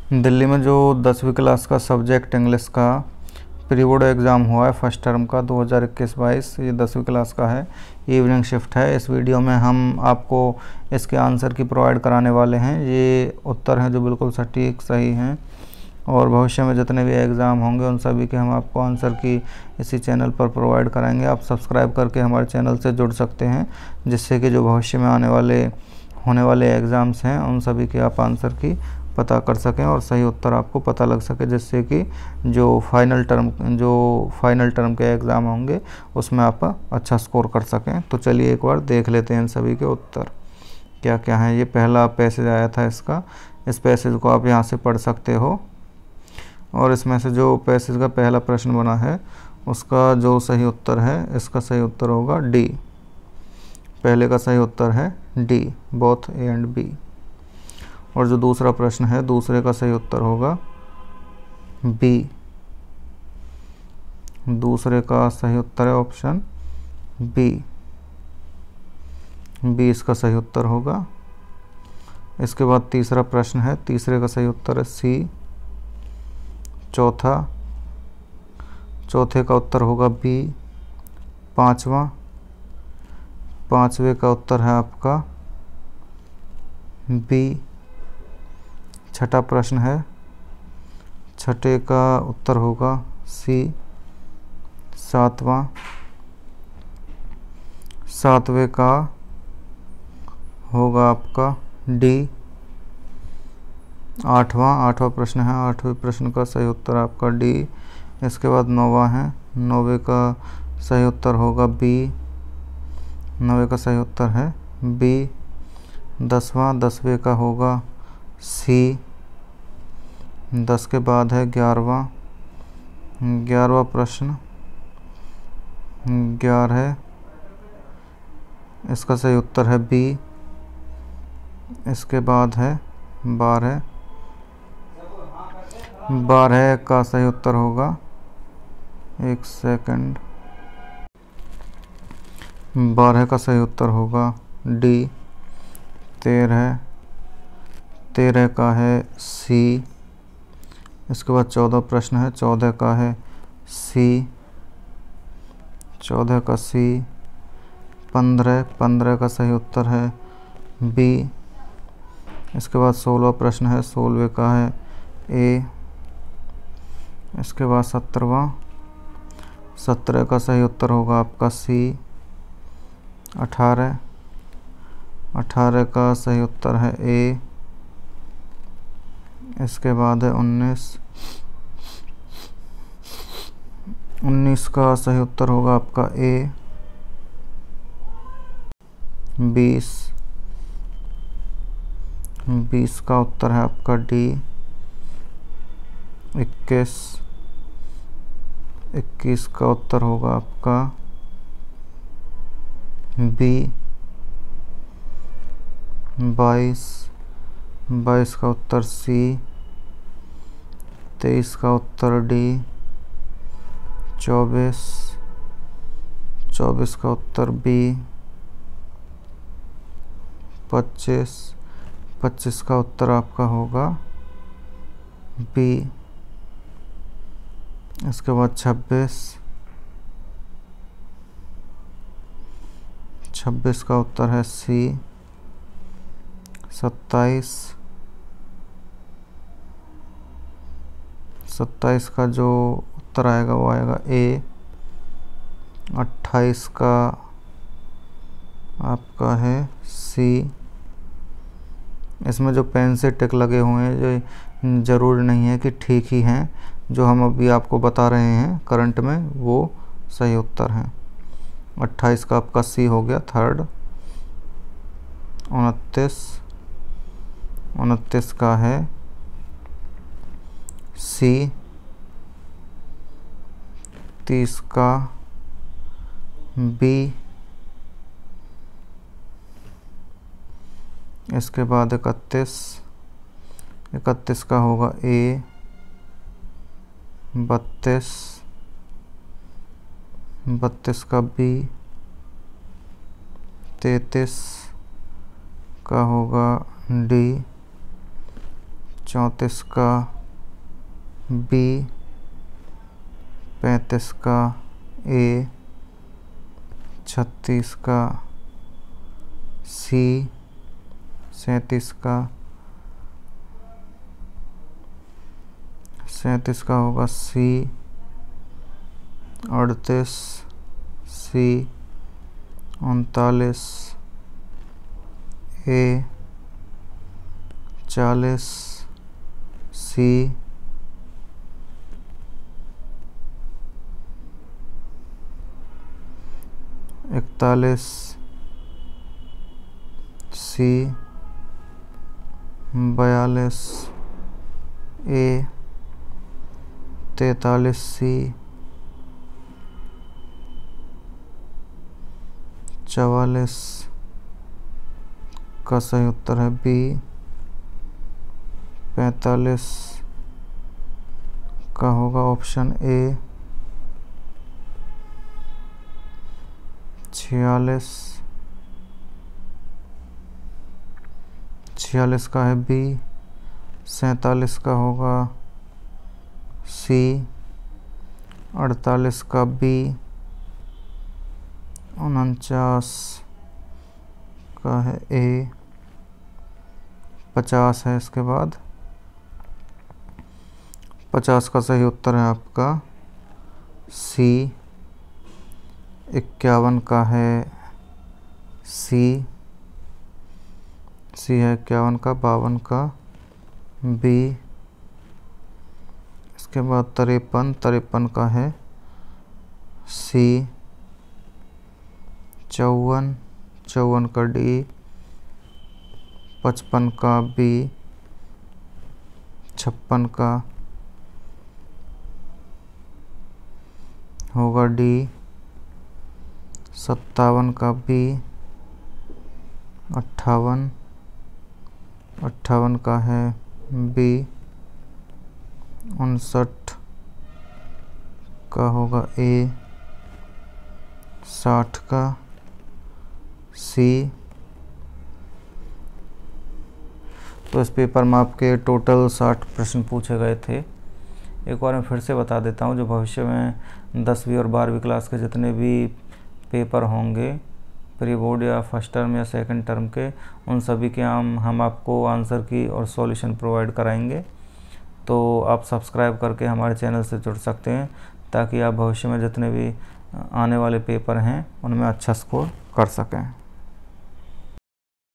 दिल्ली में जो 10वीं क्लास का सब्जेक्ट इंग्लिश का प्री बोर्ड एग्ज़ाम हुआ है फर्स्ट टर्म का 2021-22, ये 10वीं क्लास का है, इवनिंग शिफ्ट है। इस वीडियो में हम आपको इसके आंसर की प्रोवाइड कराने वाले हैं। ये उत्तर हैं जो बिल्कुल सटीक सही हैं, और भविष्य में जितने भी एग्ज़ाम होंगे उन सभी के हम आपको आंसर की इसी चैनल पर प्रोवाइड कराएंगे। आप सब्सक्राइब करके हमारे चैनल से जुड़ सकते हैं, जिससे कि जो भविष्य में होने वाले एग्ज़ाम्स हैं उन सभी के आप आंसर की पता कर सकें और सही उत्तर आपको पता लग सके, जिससे कि जो फाइनल टर्म के एग्ज़ाम होंगे उसमें आप अच्छा स्कोर कर सकें। तो चलिए एक बार देख लेते हैं इन सभी के उत्तर क्या क्या हैं। ये पहला पैसेज आया था इसका, इस पैसेज को आप यहाँ से पढ़ सकते हो, और इसमें से जो पैसेज का पहला प्रश्न बना है उसका जो सही उत्तर है, इसका सही उत्तर होगा डी। पहले का सही उत्तर है D, both A and B. और जो दूसरा प्रश्न है, दूसरे का सही उत्तर होगा बी। दूसरे का सही उत्तर है ऑप्शन बी, बी इसका सही उत्तर होगा। इसके बाद तीसरा प्रश्न है, तीसरे का सही उत्तर है सी। चौथे का उत्तर होगा बी। पांचवे का उत्तर है आपका बी। छठा प्रश्न है, छठे का उत्तर होगा सी। सातवें का होगा आपका डी। आठवां प्रश्न है, आठवें प्रश्न का सही उत्तर आपका डी। इसके बाद नौवां है, नौवे का सही उत्तर होगा बी। नौवे का सही उत्तर है बी। दसवें का होगा सी। 10 के बाद है 11वां प्रश्न, 11 इसका सही उत्तर है बी। इसके बाद है 12 का सही उत्तर होगा, एक सेकंड, 12 का सही उत्तर होगा डी। 13 का है सी। इसके बाद 14 प्रश्न है, 14 का है सी। 14 का सी। 15 का सही उत्तर है बी। इसके बाद 16 प्रश्न है, 16 का है ए। इसके बाद 17 का सही उत्तर होगा आपका सी। 18 का सही उत्तर है ए। इसके बाद है 19 का सही उत्तर होगा आपका ए। 20 का उत्तर है आपका डी। 21 का उत्तर होगा आपका बी। 22 का उत्तर सी। 23 का उत्तर डी। 24 का उत्तर बी। 25 का उत्तर आपका होगा बी। इसके बाद 26 का उत्तर है सी। 27 का जो उत्तर आएगा वो आएगा ए। 28 का आपका है सी। इसमें जो पेन से टिक लगे हुए हैं जो ज़रूरी नहीं है कि ठीक ही हैं, जो हम अभी आपको बता रहे हैं करंट में वो सही उत्तर हैं। 28 का आपका सी हो गया थर्ड। 29 का है सी। 30 का बी। इसके बाद 31 का होगा ए। 32 का बी। 33 का होगा डी। 34 का B, 35 का A, 36 का C, 37 का होगा C, 38 C, 39 A, 40 C, 41 C, 42 A, 43 C, 44 का सही उत्तर है B, 45 का होगा ऑप्शन A, 46 का है B, 47 का होगा C, 48 का B, 49 का है A, 50 है इसके बाद। 50 का सही उत्तर है आपका C, 51 का है C है 51 का, 52 का B, इसके बाद 53 का है C, 54 का D, 55 का B, 56 का होगा D, 57 का B, 58 का है B, 59 का होगा A, 60 का C। तो इस पेपर में आपके टोटल 60 प्रश्न पूछे गए थे। एक बार मैं फिर से बता देता हूँ, जो भविष्य में 10वीं और 12वीं क्लास के जितने भी पेपर होंगे प्री बोर्ड या फर्स्ट टर्म या सेकंड टर्म के, उन सभी के हम आपको आंसर की और सॉल्यूशन प्रोवाइड कराएंगे। तो आप सब्सक्राइब करके हमारे चैनल से जुड़ सकते हैं, ताकि आप भविष्य में जितने भी आने वाले पेपर हैं उनमें अच्छा स्कोर कर सकें।